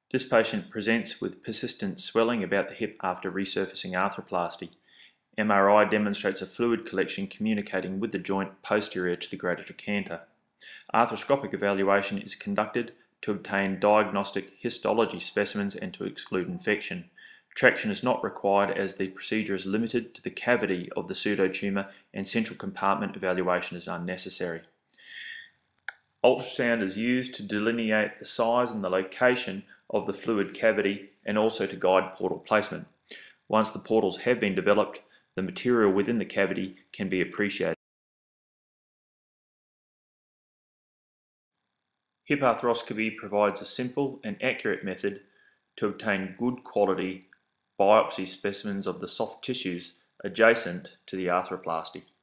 This patient presents with persistent swelling about the hip after resurfacing arthroplasty. MRI demonstrates a fluid collection communicating with the joint posterior to the greater trochanter. Arthroscopic evaluation is conducted to obtain diagnostic histology specimens and to exclude infection. Traction is not required as the procedure is limited to the cavity of the pseudotumour and central compartment evaluation is unnecessary. Ultrasound is used to delineate the size and the location of the fluid cavity and also to guide portal placement. Once the portals have been developed, the material within the cavity can be appreciated. Hip arthroscopy provides a simple and accurate method to obtain good quality biopsy specimens of the soft tissues adjacent to the arthroplasty.